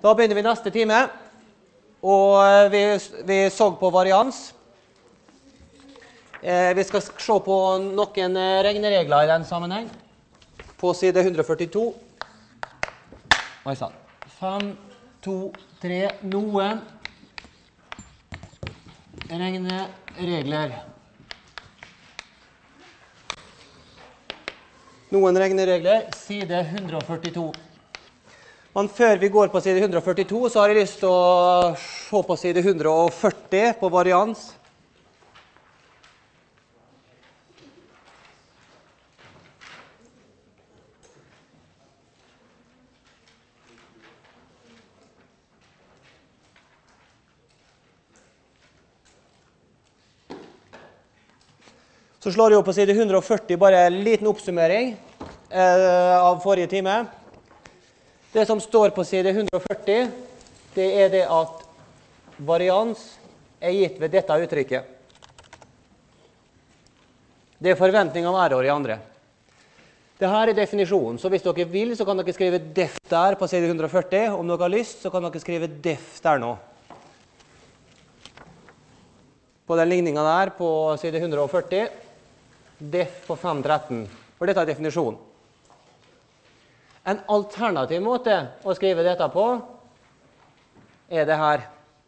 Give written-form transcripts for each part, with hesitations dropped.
Da begynner vi neste time, og vi så på varians. Vi skal se på noen regneregler i den sammenheng. På side 142. Oi sann. 5, 2, 3, noen regneregler. Noen regneregler, side 142. Men før vi går på side 142, så har jeg lyst til å se på side 140 på varians. Så slår jeg opp på side 140 bare en liten oppsummering av forrige time. Det som står på side 140, det er det at varians er gitt ved dette uttrykket. Det er forventning av error i andre. Dette er definisjonen, så hvis dere vil, så kan dere skrive def der på side 140. Om dere har lyst, så kan dere skrive def der nå. På den ligningen der på side 140, def på 513, for dette er definisjonen. En alternativ måte å skrive dette på er det her.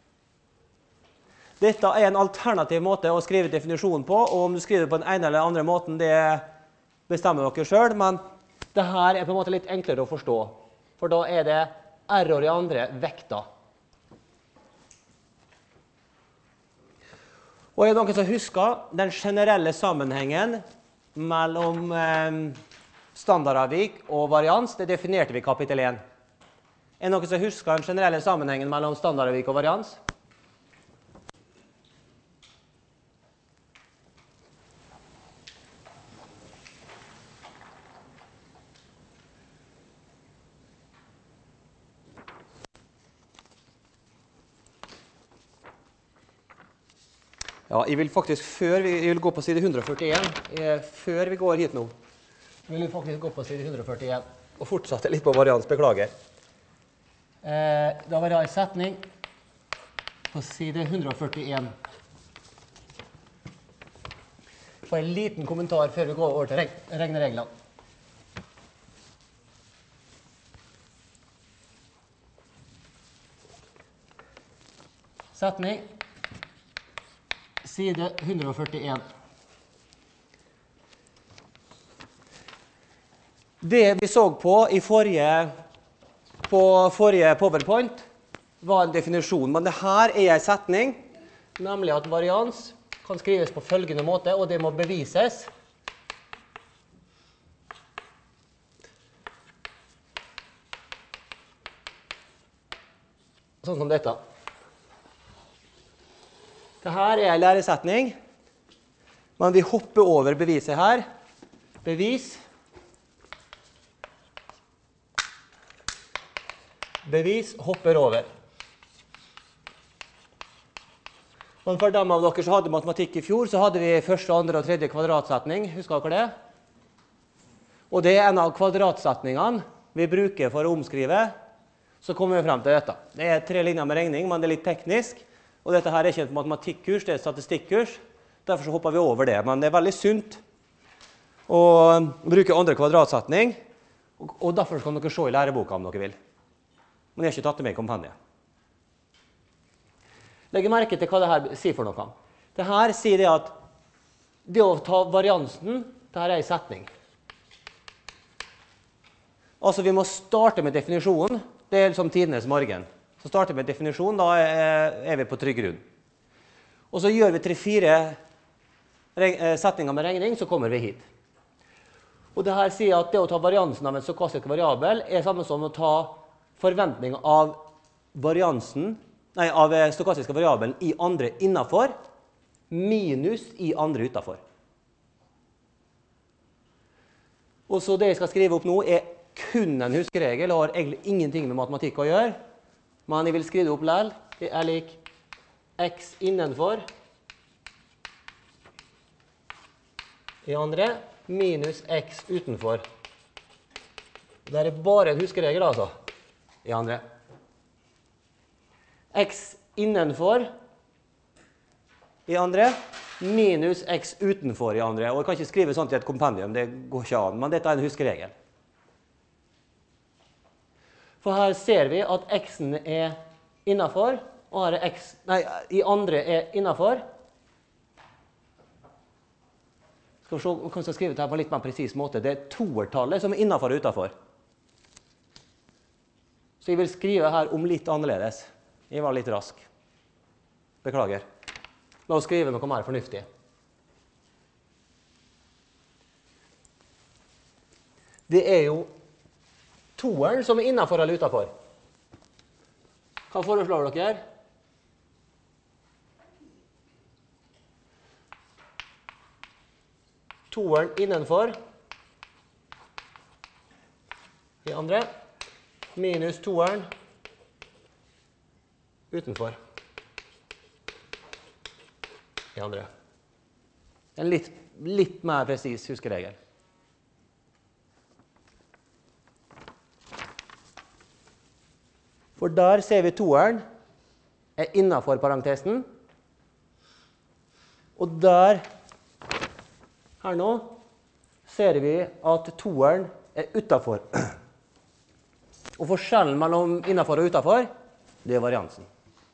Dette er en alternativ måte å skrive definisjonen på, og om du skriver på den ene eller andre måten, det bestemmer dere selv, men det her er på en måte litt enklere å forstå, for da er det error i andre vekta. Og er det noen som husker den generelle sammenhengen mellom standardavvik og varians? Det definerte vi i kapittel 1. Er det noen som husker den generelle sammenhengen mellom standardavvik og varians? Ja, jeg vil faktisk, jeg vil gå på side 141, før vi går hit nå. Jeg vil faktisk gå på side 141 og fortsette litt på varians, beklager. Da var det en setning på side 141. Få en liten kommentar før vi går over til regnereglene. Setning, side 141. Det vi så på i forrige PowerPoint var en definisjon, men det her er en setning, nemlig at varians kan skrives på følgende måte, og det må bevises. Sånn som dette. Dette er en læresetning, men vi hopper over beviset her. Bevis. Bevis hopper over. Men for dem av dere som hadde matematikk i fjor, så hadde vi første, andre og tredje kvadratsetning. Husker dere det? Og det er en av kvadratsetningene vi bruker for å omskrive. Så kommer vi frem til dette. Det er 3 linjer med regning, men det er litt teknisk. Og dette her er ikke et matematikkurs, det er et statistikkurs. Derfor så hopper vi over det. Men det er veldig sunt å bruke andre kvadratsetning. Og derfor kan dere se i læreboka om dere vil. Men jeg har ikke tatt det med i kompendiet. Legg merke til hva dette sier for noe. Dette sier det at det å ta variansen, dette er en setning. Altså vi må starte med definisjonen. Det er som tidenes morgen. Så starter vi med definisjonen, da er vi på trygg grunn. Og så gjør vi 3-4 setninger med regning, så kommer vi hit. Og dette sier at det å ta variansen av en stokastisk variabel er samme som å ta forventning av av stokastiske variabelen i andre innenfor, minus i andre utenfor. Og så det jeg skal skrive opp nå er kun en huskeregel, og har egentlig ingenting med matematikk å gjøre. Men jeg vil skrive det opp likevel. Det er lik x innenfor i andre, minus x utenfor. Det er bare en huskeregel, altså. I andre. x innenfor i andre, minus x utenfor i andre. Og jeg kan ikke skrive sånt i et kompendium, det går ikke an, men dette er en huskeregel. For her ser vi at x-en er innenfor, og her er i andre er innenfor. Skal vi se, vi kan skrive det her på en litt mer presis måte. Det er toertallet som er innenfor og utenfor. Så jeg vil skrive her om litt annerledes. Jeg var litt rask. Beklager. La oss skrive noe mer fornuftig. Det er jo toeren som er innenfor eller utenfor. Hva foreslår dere? Toeren innenfor i andre, minus toeren utenfor i andre. En litt mer presis huskeregel. For der ser vi toeren er innenfor parentesen, og der her nå ser vi at toeren er utenfor. Og forskjellen mellom innenfor og utenfor, det er variansen.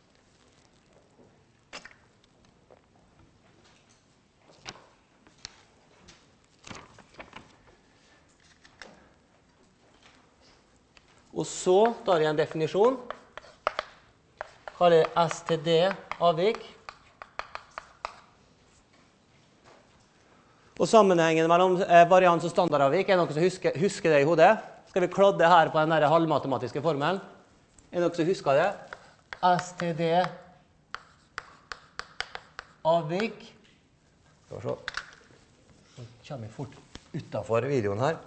Og så tar jeg en definisjon. Kaller det STD avvik. Og sammenhengen mellom varians og standardavvik er noe som husker det i hodet. Skal vi klodde her på den der halvmatematiske formelen? Er det noe som husker det? STD avvik. Skal vi se. Nå kommer jeg fort utenfor videoen her.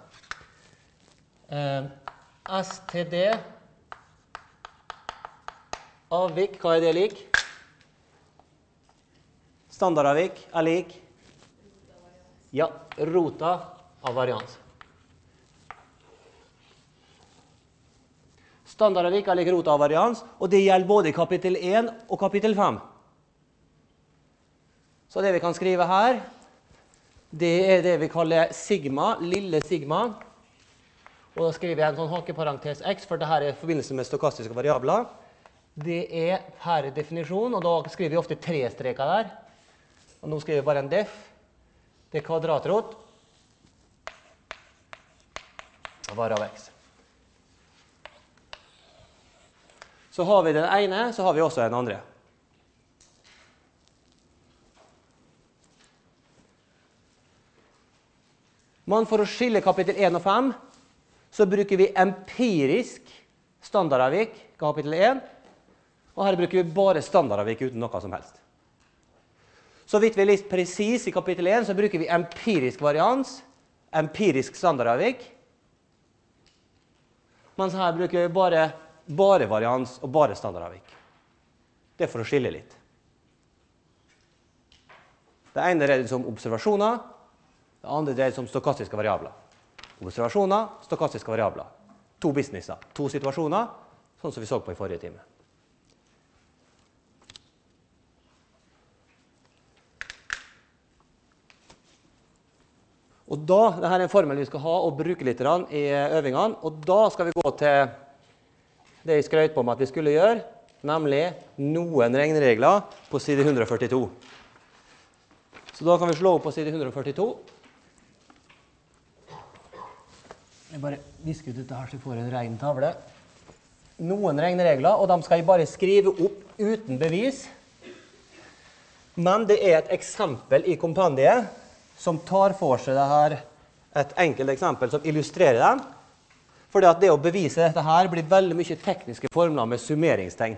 STD avvik, hva er det lik? Standardavvik er lik? Ja, rota av varians. Standardavvik er lik rota av varians, og det gjelder både i kapittel 1 og kapittel 5. Så det vi kan skrive her, det er det vi kaller sigma, lille sigma. Og da skriver jeg en sånn hakeparentes x, for dette er i forbindelse med stokastiske variabler. Det er per definisjon, og da skriver vi ofte 3 streker der. Og nå skriver vi bare en def. Det er kvadratrot av var av x. Så har vi den ene, så har vi også den andre. Men for å skille kapittel 1 og 5, så bruker vi empirisk standardavvik, kapittel 1, og her bruker vi bare standardavvik uten noe som helst. Så vidt vi er litt presis i kapittel 1, så bruker vi empirisk varians, empirisk standardavvik, mens her bruker vi bare varians og bare standardavvik. Det er for å skille litt. Det ene dreier seg om observasjoner, det andre dreier seg om stokastiske variabler. Observasjoner, stokastiske variabler. 2 businesser, 2 situasjoner, sånn som vi så på i forrige time. Og da, dette er en formel vi skal ha og bruke litt i øvingene, og da skal vi gå til det jeg skrøt på med at vi skulle gjøre, nemlig noen regneregler på side 142. Så da kan vi slå opp på side 142. Jeg bare visker ut dette her så jeg får en ren tavle. Noen regneregler, og de skal jeg bare skrive opp uten bevis. Men det er et eksempel i kompendiet som tar for seg det her, et enkelt eksempel som illustrerer den. Fordi at det å bevise dette her blir veldig mye tekniske formler med summeringstegn.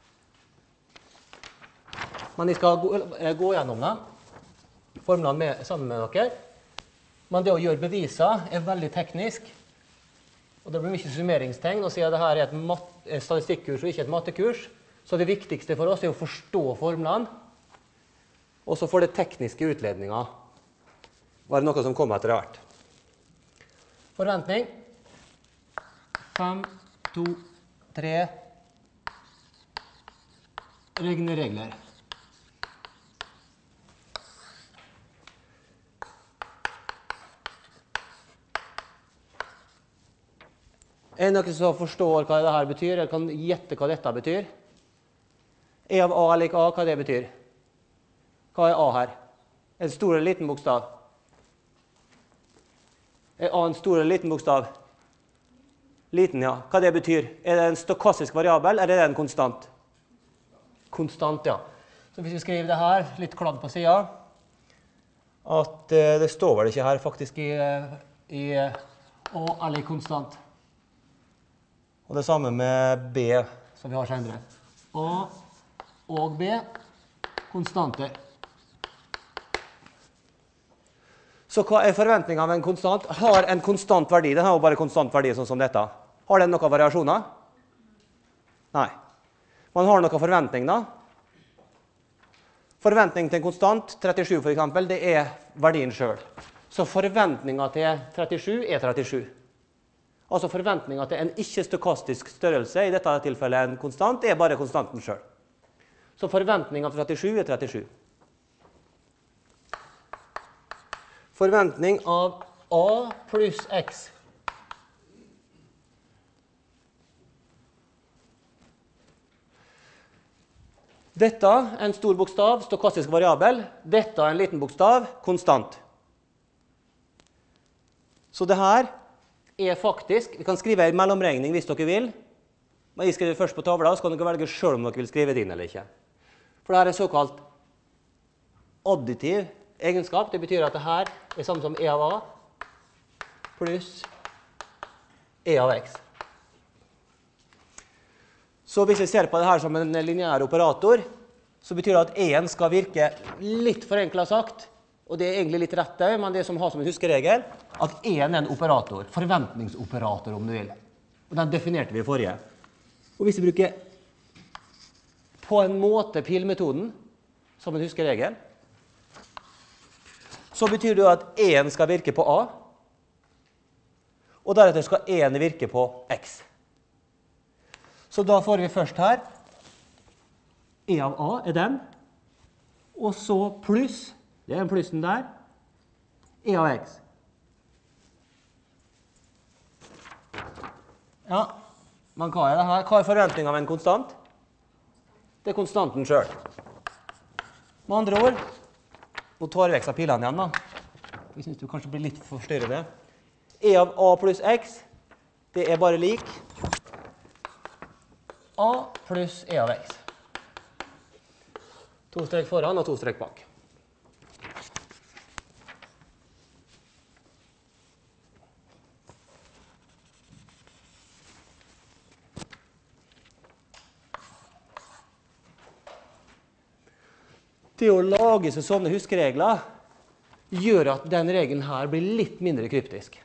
Men jeg skal gå gjennom det, formlene sammen med dere. Men det å gjøre beviser er veldig teknisk. Og det blir mye summeringstegn, og siden dette er et statistikkurs og ikke et mattekurs, så det viktigste for oss er å forstå formlene, og så får det tekniske utledninger være noe som kommer etter hvert. Forventning. 5, 2, 3. regneregler. Er det noen som forstår hva dette betyr, eller kan gjette hva dette betyr? E av A er lik A, hva det betyr? Hva er A her? En stor eller liten bokstav? Er A en stor eller liten bokstav? Liten, ja. Hva det betyr? Er det en stokastisk variabel, eller er det en konstant? Konstant, ja. Så hvis vi skriver det her, litt kladd på siden, at det står vel ikke her faktisk i A eller i konstant. Og det samme med B, som vi har senere. A og B, konstanter. Så hva er forventningen av en konstant? Har en konstant verdi, den har jo bare konstant verdi sånn som dette. Har den noen variasjoner? Nei. Man har noen forventning da. Forventning til en konstant, 37 for eksempel, det er verdien selv. Så forventningen til 37 er 37. Altså forventningen til en ikke-stokastisk størrelse, i dette tilfellet en konstant, er bare konstanten selv. Så forventningen til 37 er 37. Forventning av A pluss X. Dette er en stor bokstav, stokastisk variabel. Dette er en liten bokstav, konstant. Så det her er faktisk, vi kan skrive en mellomregning hvis dere vil, men jeg skriver først på tavla, så kan dere velge selv om dere vil skrive det inn eller ikke. For dette er såkalt additiv egenskap. Det betyr at dette er samme som E av A pluss E av X. Så hvis vi ser på dette som en lineær operator, så betyr det at E-en skal virke litt forenklet sagt, og det er egentlig litt rett det, men det som har som en huskeregel, at E-en er en operator, forventningsoperator om du vil. Og den definerte vi i forrige. Og hvis vi bruker på en måte pilmetoden som en huskeregel, så betyr det at E-en skal virke på A, og deretter skal E-en virke på X. Så da får vi først her, E av A er den, og så pluss, det er den plussen der, E av X. Ja, men hva er det her? Hva er forventningen av en konstant? Det er konstanten selv. Med andre ord, nå tar vi X av pilene igjen da. Jeg synes du kanskje blir litt forstyrrende. E av A pluss X, det er bare lik A pluss E av X. 2 strek foran og 2 strek bak. Det å lage seg sånne huskeregler gjør at den regelen her blir litt mindre kryptisk.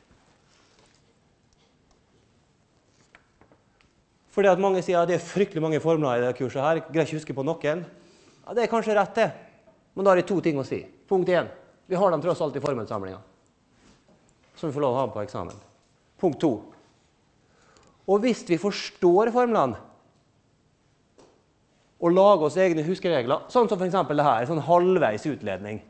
Fordi at mange sier at det er fryktelig mange formler i det kurset her, greier ikke huske på noen. Ja, det er kanskje rett det, men da er det 2 ting å si. Punkt 1, vi har dem tross alt i formelsamlingen, som vi får lov å ha på eksamen. Punkt 2, og hvis vi forstår formlene, og lager oss egne huskeregler, sånn som for eksempel det her, sånn halvveis utledning,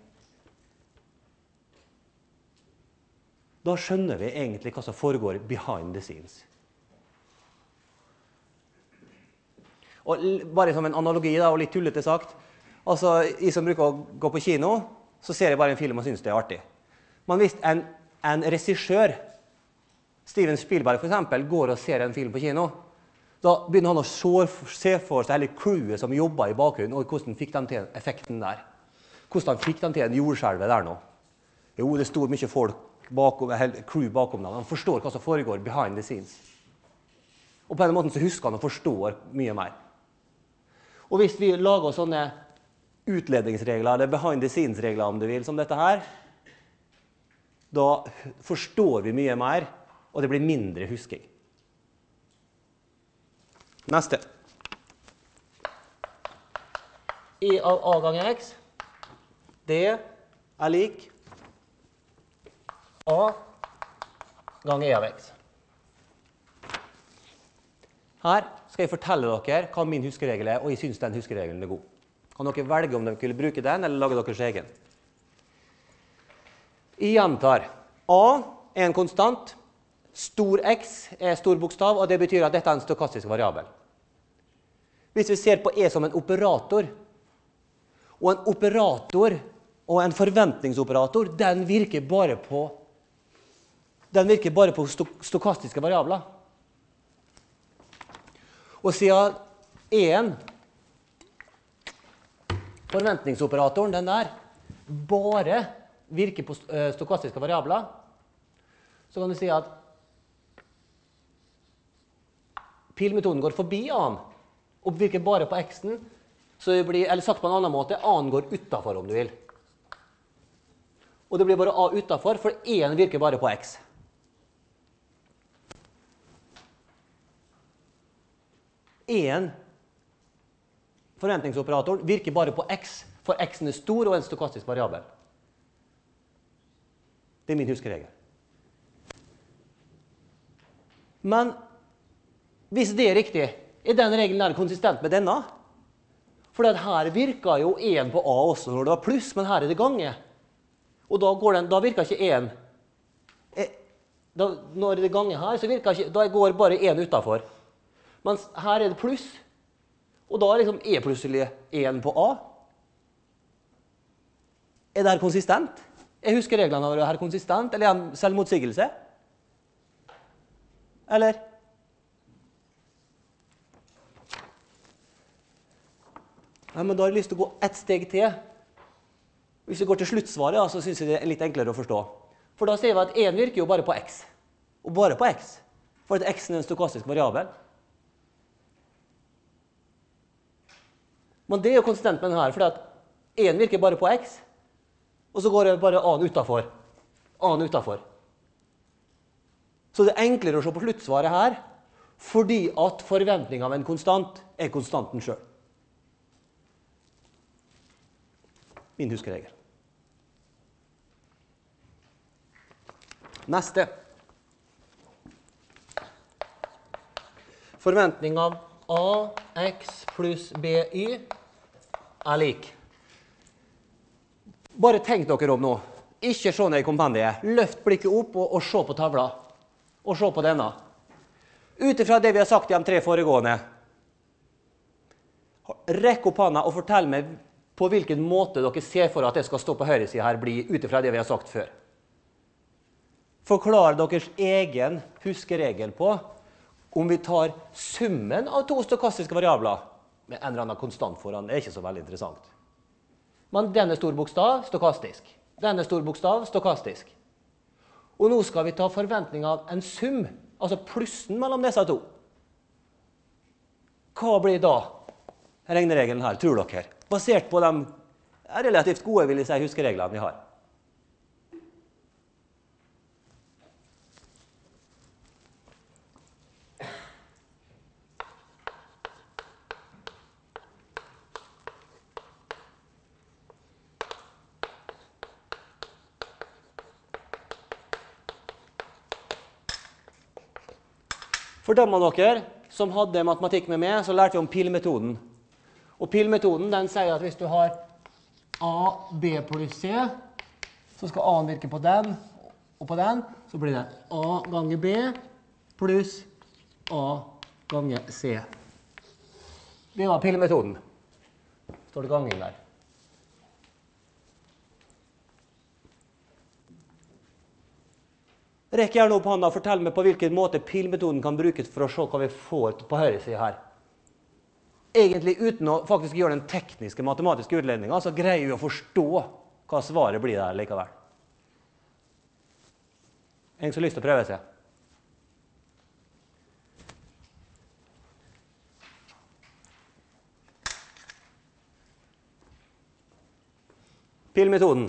da skjønner vi egentlig hva som foregår behind the scenes. Og bare som en analogi da, og litt tullete sagt, altså jeg som bruker å gå på kino, så ser jeg bare en film og synes det er artig. Men hvis en regissør, Steven Spielberg for eksempel, går og ser en film på kino, da begynner han å se for seg hele crewet som jobber i bakgrunnen, og hvordan fikk de til effekten der. Hvordan fikk de til en jordskjelve der nå? Jo, det stod mye folk bakom, crew bakom dem. Han forstår hva som foregår behind the scenes. Og på en måte så husker han og forstår mye mer. Og hvis vi lager sånne utledningsregler, eller behind the scenes-regler om du vil, som dette her, da forstår vi mye mer, og det blir mindre husking. Neste. E av A ganger X, det er lik A ganger E av X. Her skal jeg fortelle dere hva min huskeregel er, og jeg synes den huskeregelen er god. Kan dere velge om dere vil bruke den, eller lage deres egen. Jeg gjentar. A er en konstant. Stor X er stor bokstav, og det betyr at dette er en stokastisk variabel. Hvis vi ser på E som en operator, og en operator og en forventningsoperator, den virker bare på stokastiske variabler. Og siden E-en, forventningsoperatoren, den der, bare virker på stokastiske variabler, så kan du si at pilmetoden går forbi A-en, og virker bare på X-en, så det blir, eller sagt på en annen måte, A-en går utenfor om du vil. Og det blir bare A utenfor, for E-en virker bare på X. E-en, forventningsoperatoren, virker bare på X, for X-en er stor og en stokastisk variabel. Det er min huskeregel. Men hvis det er riktig, er den regelen der konsistent med denne? For her virker jo 1 på A også når det var pluss, men her er det gange. Og da virker ikke 1. Når det er gange her, så virker ikke, da går bare 1 utenfor. Mens her er det pluss, og da er liksom E plutselig 1 på A. Er det her konsistent? Jeg husker reglene av det her konsistent, eller er det en selvmotsigelse? Eller? Ja, men da har jeg lyst til å gå ett steg til. Hvis vi går til sluttsvaret, så synes jeg det er litt enklere å forstå. For da ser vi at 1 virker jo bare på X. Og bare på X. For at X er en stokastisk variabel. Men det er jo konsistent med den her, for at 1 virker bare på X, og så går det bare A-en utenfor. A-en utenfor. Så det er enklere å se på sluttsvaret her, fordi at forventningen av en konstant er konstanten selv. Min huskeregel. Neste. Forventning av A, X pluss BY er lik. Bare tenk dere om nå. Ikke se ned i kompendiet. Løft blikket opp og se på tavla. Og se på denne. Utifra det vi har sagt i de 3 foregående, rekk opp hånda og fortell meg på hvilken måte dere ser for at det skal stå på høyre side her bli utifra det vi har sagt før. Forklar deres egen huskeregel på om vi tar summen av 2 stokastiske variabler med en eller annen konstant foran. Det er ikke så veldig interessant. Men denne stor bokstav, stokastisk. Denne stor bokstav, stokastisk. Og nå skal vi ta forventning av en sum, altså plussen mellom disse 2. Hva blir da regneregelen her, tror dere? Basert på de relativt gode, vil jeg si, huskereglene vi har. For dem av dere som hadde matematikk med meg, så lærte vi om pilmetoden. Og pilmetoden den sier at hvis du har A, B pluss C, så skal A virke på den, og på den, så blir det A ganger B pluss A ganger C. Det var pilmetoden. Står det gangen der. Rekk gjerne opp hånda og fortell meg på hvilken måte pilmetoden kan brukes for å se hva vi får på høyre side her. Egentlig uten å faktisk gjøre den tekniske matematiske utledningen, så greier vi å forstå hva svaret blir der likevel. En som har lyst til å prøve seg? Pilmetoden.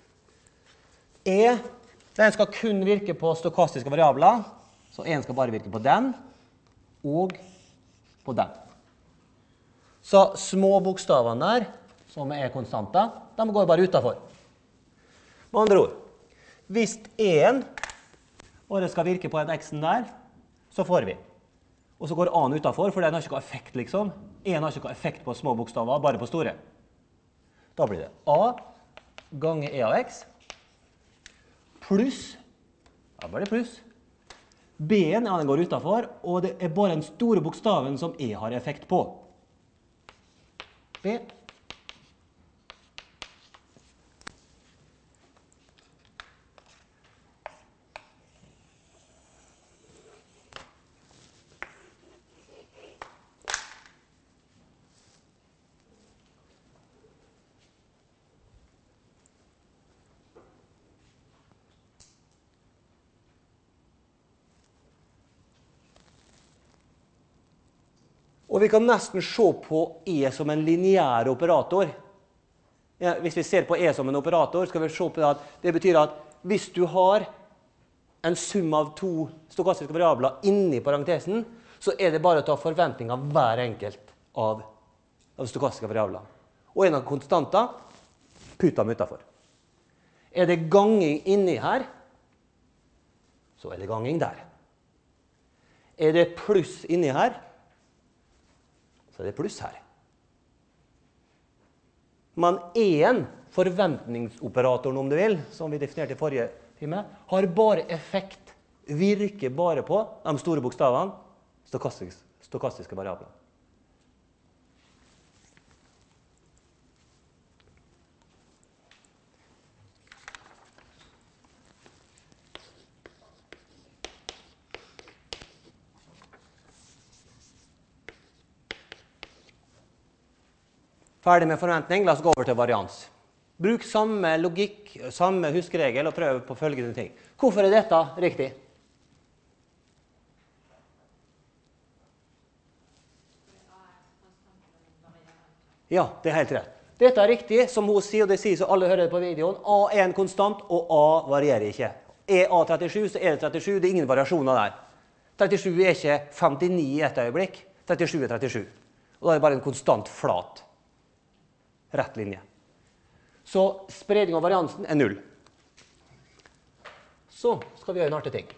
Den skal kun virke på stokastiske variabler, så en skal bare virke på den, og på den. Så små bokstavene der, som er konstanter, de går bare utenfor. Med andre ord, hvis en bare skal virke på en x-en der, så får vi. Og så går A-en utenfor, for den har ikke noe effekt, liksom. 1 har ikke noe effekt på små bokstaver, bare på store. Da blir det A ganger E av X pluss, da blir det pluss. B-en, ja, den går utenfor, og det er bare den store bokstaven som E har effekt på. B. Og vi kan nesten se på E som en lineær operator. Ja, hvis vi ser på E som en operator, skal vi se på at det betyr at hvis du har en sum av 2 stokastiske variabler inni parentesen, så er det bare å ta forventning av hver enkelt av stokastiske variabler. Og en av konstanter, putt dem utenfor. Er det ganging inni her, så er det ganging der. Er det pluss inni her, så er det pluss her. Men en forventningsoperatoren, om du vil, som vi definerte i forrige time, har bare effekt, virker bare på de store bokstavene, stokastiske variabler. Ferdig med forventning, la oss gå over til varians. Bruk samme logikk, samme huskeregel og prøv på følgende ting. Hvorfor er dette riktig? Ja, det er helt rett. Dette er riktig, som hun sier, og det sier så alle hører det på videoen. A er en konstant, og A varierer ikke. Er A 37, så er det 37, det er ingen variasjoner der. 37 er ikke 59 i et øyeblikk, 37 er 37. Og da er det bare en konstant flat. Rett linje. Så spredning av variansen er 0. Så skal vi gjøre en artig ting.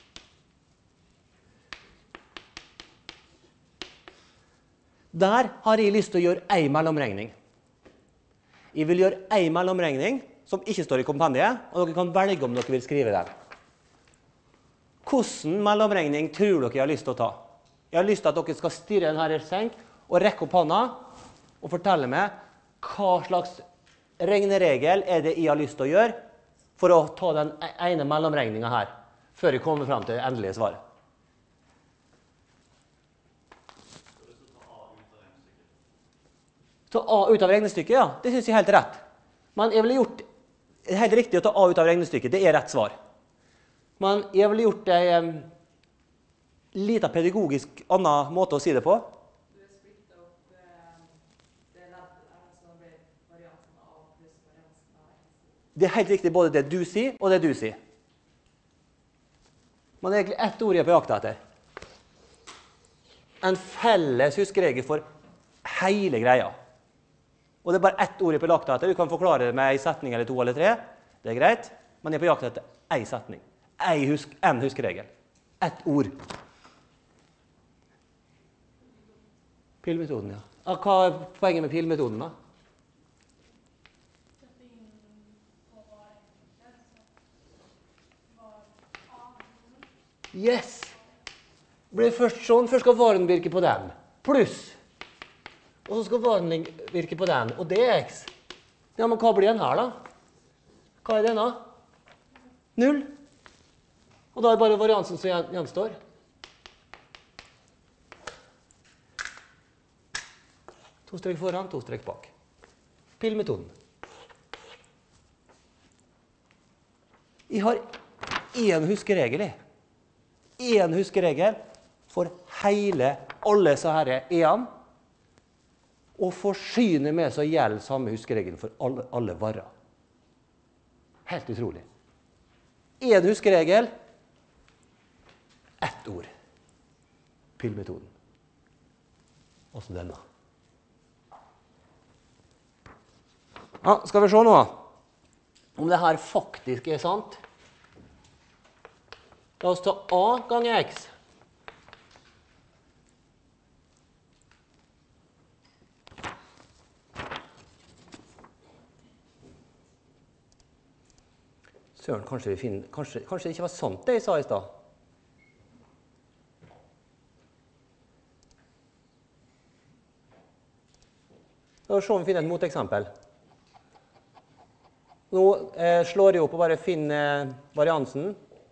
Der har jeg lyst til å gjøre en mellomregning. Jeg vil gjøre en mellomregning som ikke står i kompendiet, og dere kan velge om dere vil skrive den. Hvordan mellomregning tror dere jeg har lyst til å ta? Jeg har lyst til at dere skal stirre den her i senk og rekke opp hånda og fortelle meg hva slags regneregel er det jeg har lyst til å gjøre for å ta den ene mellomregningen her, før jeg kommer frem til det endelige svaret. Ta A ut av regnestykket, ja. Det synes jeg er helt rett. Men jeg ville gjort, det er helt riktig å ta A ut av regnestykket, det er rett svar. Men jeg ville gjort en liten pedagogisk annen måte å si det på. Det er helt riktig både det du sier, og det du sier. Men det er egentlig ett ord jeg er på jakt etter. En felles huskeregel for hele greia. Og det er bare ett ord jeg er på jakt etter. Du kan forklare det med en setning eller 2 eller 3. Det er greit. Men jeg er på jakt etter en setning. En huskeregel. Ett ord. Pilmetoden, ja. Hva er poenget med pilmetoden da? Yes! Det blir først sånn. Først skal varen virke på den. Pluss. Og så skal varen virke på den. Og det er x. Ja, men hva blir den her da? Hva er den da? 0. Og da er det bare variansen som gjenstår. To strek foran, 2 strek bak. Pillmetoden. Jeg har en huskeregel i. En huskeregel for alle så her en, og forsyne med så gjelder samme huskeregel for alle varer. Helt utrolig. En huskeregel, ett ord. Pillmetoden. Og så denne. Ja, skal vi se nå om det her faktisk er sant. La oss ta A ganger X. Søren, kanskje vi finner... Kanskje det ikke var sant det jeg sa i sted? La oss se om vi finner et moteksempel. Nå slår jeg opp og bare finner variansen.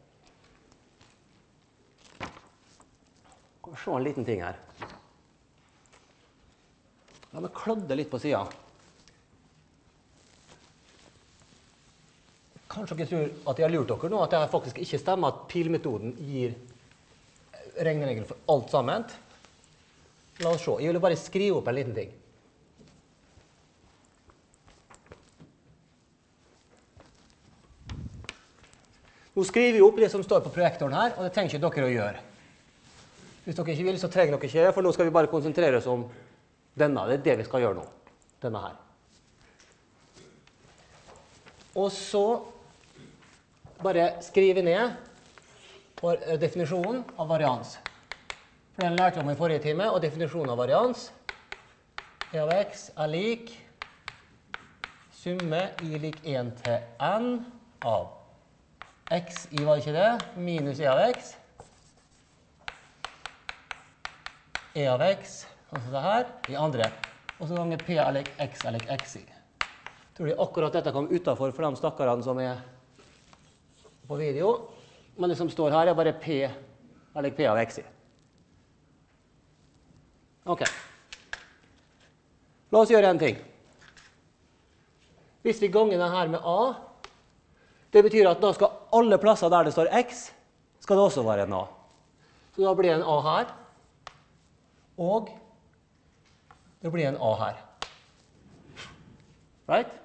Skal vi se en liten ting her. La meg klodde litt på siden. Kanskje dere tror at jeg har lurt dere nå, at det faktisk ikke stemmer at pilmetoden gir regneregel for alt sammen. La oss se. Jeg vil bare skrive opp en liten ting. Nå skriver vi opp det som står på projektoren her, og det trenger ikke dere å gjøre. Hvis dere ikke vil, så trenger dere ikke, for nå skal vi bare konsentrere oss om denne. Det er det vi skal gjøre nå. Denne her. Og så bare skrive ned for definisjonen av varians. For den lærte vi om i forrige time, og definisjonen av varians. E av x er lik summe i lik 1 til n av x i var ikke det, minus e av x. E av x, altså det her, i andre. Og så ganger p er lik x i. Tror de akkurat dette kom utenfor for de stakkarene som er på video. Men det som står her er bare p er lik p av x i. Ok. La oss gjøre en ting. Hvis vi ganger denne her med a, det betyr at da skal alle plasser der det står x, skal det også være en a. Så da blir det en a her, og det blir en a her. Right?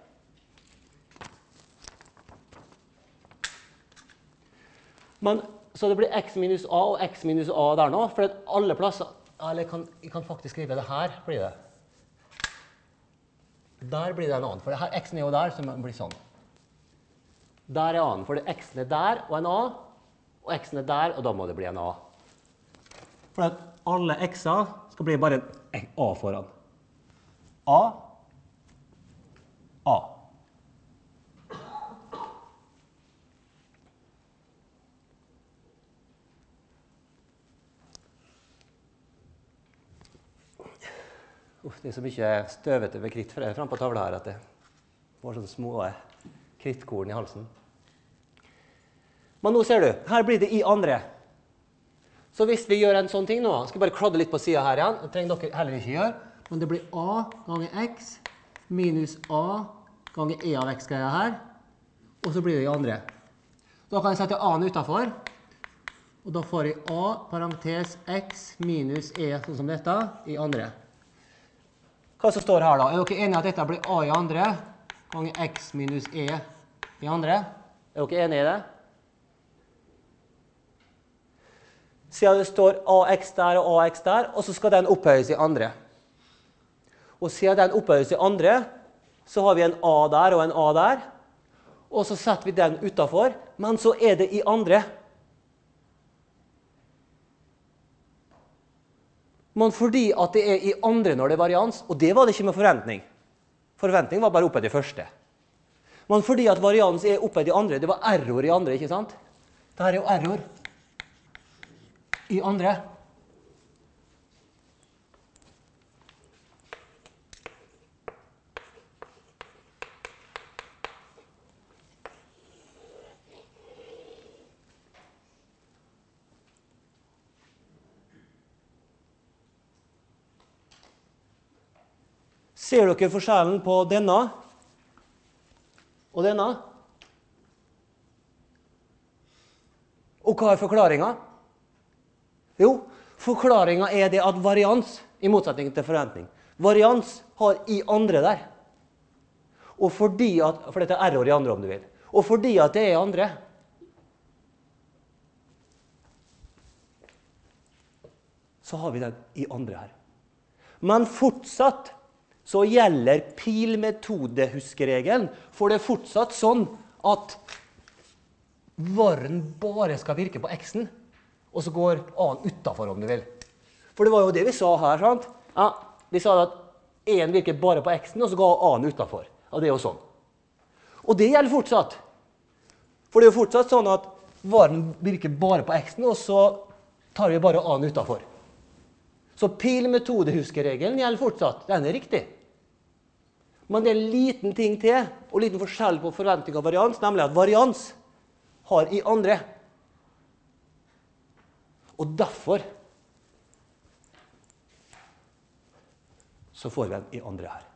Men, så det blir x minus a og x minus a der nå, for at alle plasser, eller jeg kan faktisk skrive det her, blir det. Der blir det en annen, for det her x-en er jo der, så det blir sånn. Der er a-en, for det x-en er der og en a, og x-en er der, og da må det bli en a. For at alle x-er skal bli bare en a foran. A, a. Det er så mye støvete ved kritt frem på tavla her at det var sånne små krittkorn i halsen. Men nå ser du, her blir det i andre. Så hvis vi gjør en sånn ting nå, skal jeg bare klodde litt på siden her igjen, det trenger dere heller ikke gjøre, men det blir a ganger x minus a ganger e av x-greia her, og så blir det i andre. Da kan jeg sette a-en utenfor, og da får jeg a parentes x minus e, sånn som dette, i andre. Hva som står her da? Er dere enige at dette blir a i andre ganger x minus e i andre? Er dere enige i det? Siden det står ax der og ax der, og så skal den opphøyes i andre. Og siden den opphøyes i andre, så har vi en a der og en a der, og så setter vi den utenfor, men så er det i andre. Men fordi at det er i andre når det er varians, og det var det ikke med forventning. Forventning var bare oppe i det første. Men fordi at varians er oppe i de andre, det var error i andre, ikke sant? Dette er jo error i andre. Ser dere forskjellen på denne og denne? Og hva er forklaringen? Jo, forklaringen er det at varians, i motsetning til forventning, varians har i andre der. Og fordi at, for dette er error i andre om du vil, og fordi at det er andre, så har vi den i andre her. Men fortsatt så gjelder pilmetodehuskeregelen, for det er fortsatt sånn at varen bare skal virke på x-en, og så går a-en utenfor om du vil. For det var jo det vi sa her, sant? Ja, vi sa at en virker bare på x-en, og så går a-en utenfor. Og det er jo sånn. Og det gjelder fortsatt. For det er jo fortsatt sånn at varen virker bare på x-en, og så tar vi bare a-en utenfor. Så pil-metodehuskeregelen gjelder fortsatt. Den er riktig. Men det er en liten ting til, og en liten forskjell på forventning og varians, nemlig at varians har i andre. Og derfor så får vi en i andre her.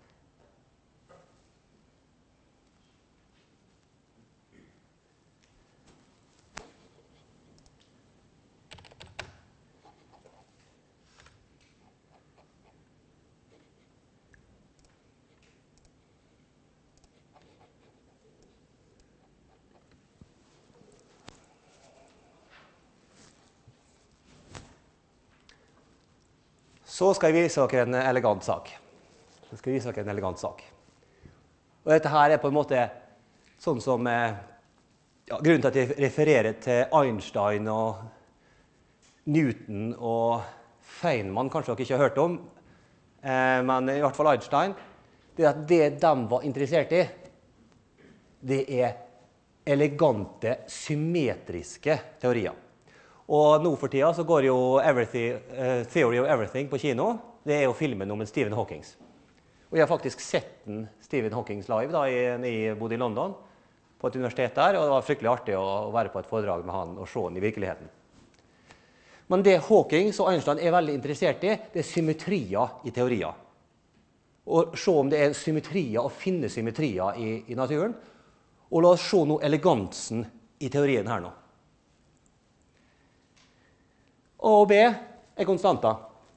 Så skal jeg vise dere en elegant sak. Og dette her er på en måte sånn som grunnen til at jeg refererer til Einstein og Newton og Feynman, kanskje dere ikke har hørt om, men i hvert fall Einstein, det er at det de var interessert i, det er elegante, symmetriske teorier. Og nå for tida så går jo Theory of Everything på kino. Det er jo filmen om Stephen Hawking. Og jeg har faktisk sett Stephen Hawking live da jeg bodde i London, på et universitet der, og det var fryktelig artig å være på et foredrag med han og se han i virkeligheten. Men det Hawking og Einstein er veldig interessert i, det er symmetrier i teorier. Og se om det er symmetrier, og finne symmetrier i naturen. Og la oss se nå elegansen i teorien her nå. A og B er konstanter.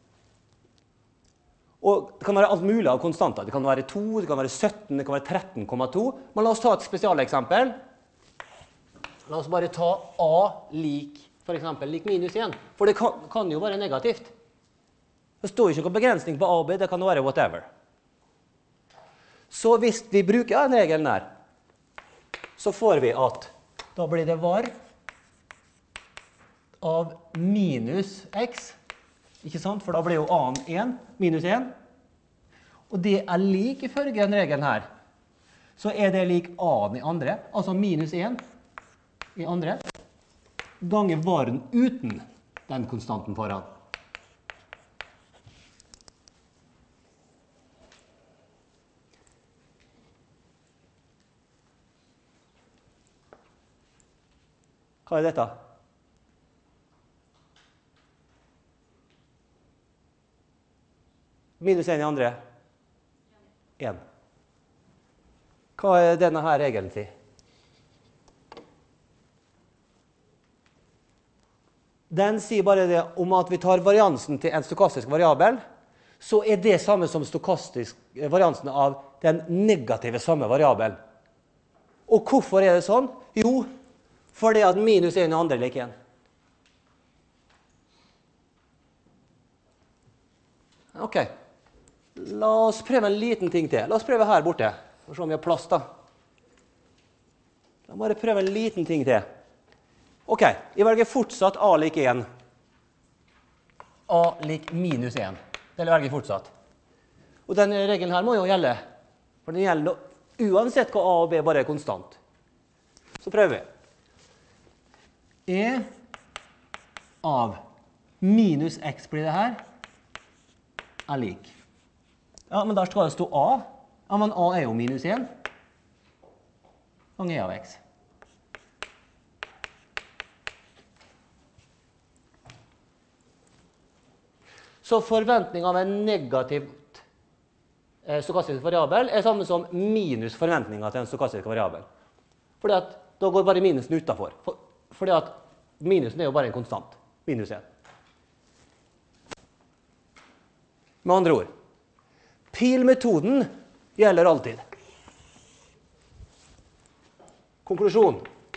Og det kan være alt mulig av konstanter. Det kan være 2, det kan være 17, det kan være 13,2. Men la oss ta et spesialeksempel. La oss bare ta A for eksempel, lik minus 1. For det kan jo være negativt. Det står ikke noen begrensning på A og B, det kan jo være whatever. Så hvis vi bruker den regelen her, så får vi at da blir det var av minus x, ikke sant? For da blir jo a-en 1, minus 1. Og det er lik ifølge den regelen her. Så er det lik a-en i andre, altså minus 1 i andre, ganger varen uten den konstanten foran. Hva er dette? Minus 1 i andre. 1. Hva er denne her regelen til? Den sier bare det om at vi tar variansen til en stokastisk variabel, så er det samme som variansen av den negative samme variabelen. Og hvorfor er det sånn? Jo, fordi at minus 1 i andre er lik 1. Ok. La oss prøve en liten ting til. La oss prøve her borte. For å se om vi har plass da. La oss bare prøve en liten ting til. Ok, jeg velger fortsatt a lik 1. A lik minus 1. Det velger jeg fortsatt. Og denne regelen her må jo gjelde. For den gjelder uansett hva a og b bare er konstant. Så prøver vi. E av minus x blir det her, er lik. Ja, men der skal det stå a. Ja, men a er jo minus 1. Ganger e av x. Så forventning av en negativt stokastisk variabel er samme som minus forventninger til en stokastisk variabel. Fordi at da går bare minusen utenfor. Fordi at minusen er jo bare en konstant. Minus 1. Med andre ord. Pil-metoden gjelder alltid. Konklusjon.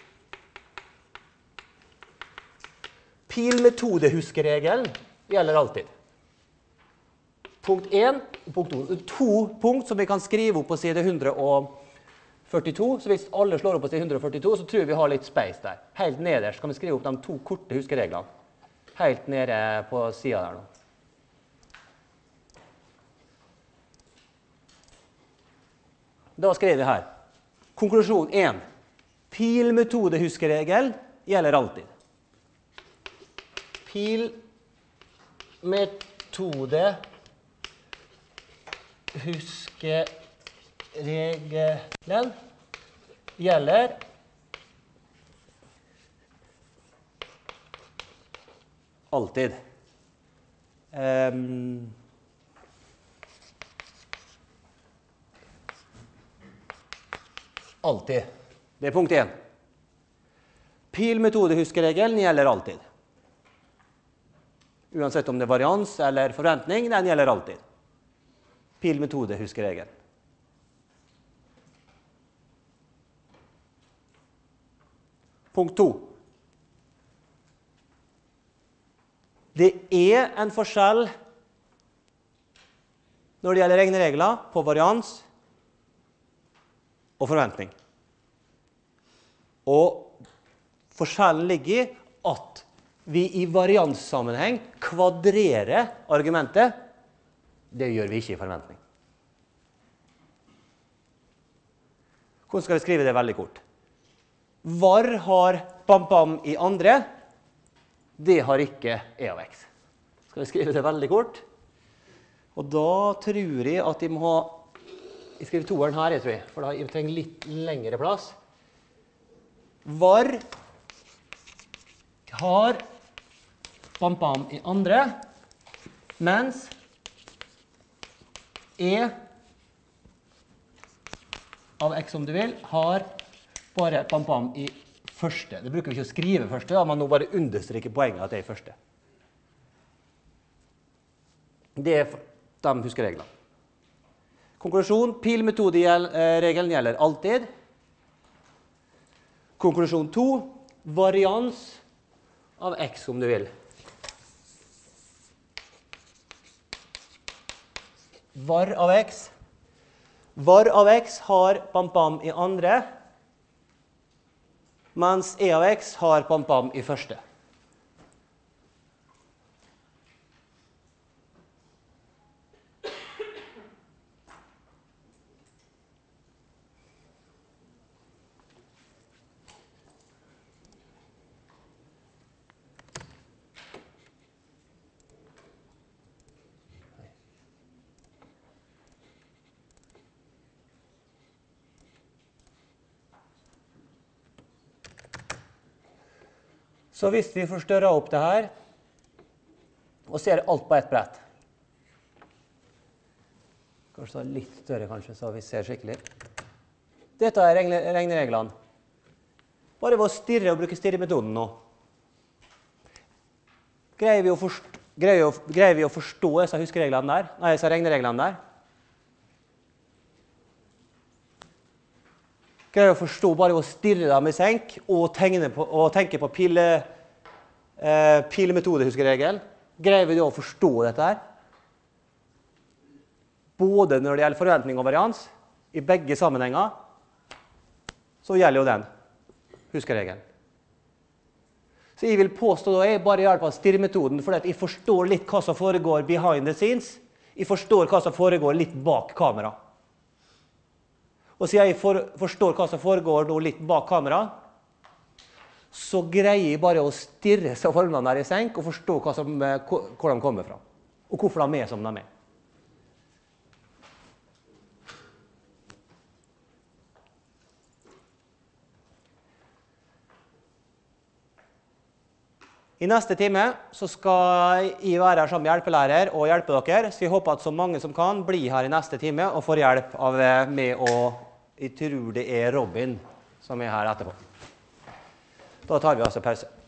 Pil-metodehuskeregelen gjelder alltid. Punkt 1 og punkt 2. To punkt som vi kan skrive opp på side 142. Så hvis alle slår opp på side 142, så tror jeg vi har litt space der. Helt nederst kan vi skrive opp de to korte huskereglene. Helt nede på siden der nå. Da skriver vi her. Konklusjon 1. Pil-metode-huskeregel gjelder alltid. Pil-metode-huskeregelen gjelder alltid. Alltid. Det er punkt 1. Pil-metode-huskeregelen gjelder alltid. Uansett om det er varians eller forventning, den gjelder alltid. Pil-metode-huskeregelen. Punkt 2. Det er en forskjell når det gjelder regneregler på varians og forventning. Og forskjellen ligger i at vi i varianssammenheng kvadrerer argumentet. Det gjør vi ikke i forventning. Hvordan skal vi skrive det veldig kort? Var har bam-bam i andre? Det har ikke e av x. Skal vi skrive det veldig kort? Og da tror jeg at jeg må ha... Jeg skriver toeren her, jeg tror jeg, for da jeg trenger litt lengre plass. Var har bam-bam i andre, mens e av x, om du vil, har bare bam-bam i første. Det bruker vi ikke å skrive første, da, men nå bare understreker poenget at det er i første. Det er de huskereglene. Konklusjon, pil-metode-regelen gjelder alltid. Konklusjon 2, varians av x, om du vil. Var av x. Var av x har bam-bam i andre, mens e av x har bam-bam i første. Så hvis vi forstørrer opp det her, og ser alt på ett brett, kanskje litt større kanskje, så vi ser skikkelig. Dette er regnereglene. Bare ved å stirre og bruke stirremetoden nå. Greier vi å forstå disse huskereglene der? Nei, disse regnereglene der? Greier å forstå bare å stirre dem i senk og tenke på pil-metode-huskeregel. Greier vi da å forstå dette her? Både når det gjelder forventning og varians, i begge sammenhenger, så gjelder jo den huskeregelen. Så jeg vil påstå da, jeg bare hjelper av stirremetoden, fordi at jeg forstår litt hva som foregår behind the scenes. Jeg forstår hva som foregår litt bak kamera. Og siden jeg forstår hva som foregår litt bak kamera, så greier jeg bare å stirre seg formene der i senk og forstå hvor de kommer fra, og hvorfor de er som de er. I neste time så skal jeg være her som hjelpelærer og hjelpe dere, så jeg håper at så mange som kan bli her i neste time og får hjelp av meg og jeg tror det er Robin som er her etterpå. Da tar vi altså pause.